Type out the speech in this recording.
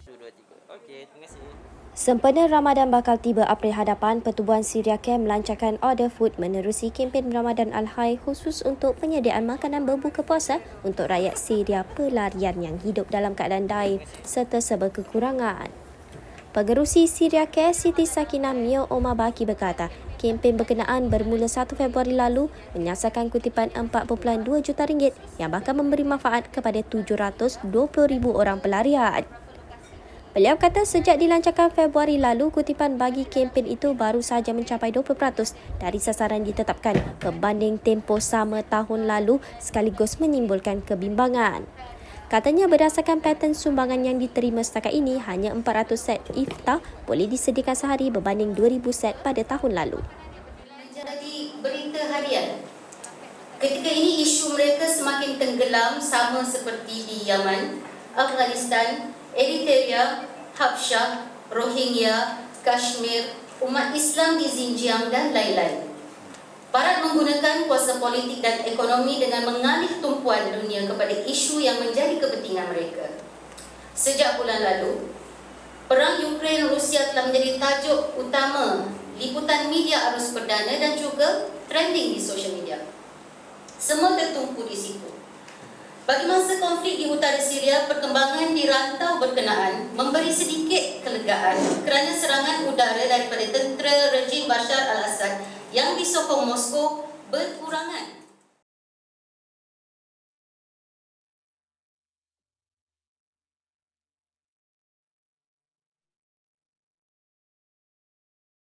Okey, terima kasih. Sempena Ramadan bakal tiba April hadapan, Pertubuhan Syria Care melancarkan order food menerusi kempen Ramadan Al-Hay khusus untuk penyediaan makanan berbuka puasa untuk rakyat Syria pelarian yang hidup dalam keadaan daif serta serba kekurangan. Pengerusi Syria Care Siti Sakinah Mio Omar Baki berkata, kempen berkenaan bermula 1 Februari lalu menyasarkan kutipan 4.2 juta ringgit yang bakal memberi manfaat kepada 720,000 orang pelarian. Beliau kata sejak dilancarkan Februari lalu, kutipan bagi kempen itu baru sahaja mencapai 20% dari sasaran ditetapkan berbanding tempoh sama tahun lalu sekaligus menimbulkan kebimbangan. Katanya berdasarkan pattern sumbangan yang diterima setakat ini, hanya 400 set iftar boleh disediakan sehari berbanding 2,000 set pada tahun lalu. Jadi berita harian. Ketika ini isu mereka semakin tenggelam sama seperti di Yaman, Afghanistan, Eritrea, Habsyah, Rohingya, Kashmir, umat Islam di Xinjiang dan lain-lain. Barat menggunakan kuasa politik dan ekonomi dengan mengalih tumpuan dunia kepada isu yang menjadi kepentingan mereka. Sejak bulan lalu, perang Ukraine-Rusia telah menjadi tajuk utama liputan media arus perdana dan juga trending di sosial media. Semua tertumpu di situ. Bagi masa konflik di utara Syria, perkembangan di rantau berkenaan memberi sedikit kelegaan kerana serangan udara daripada tentera rejim Bashar al-Assad yang disokong Moskow berkurangan.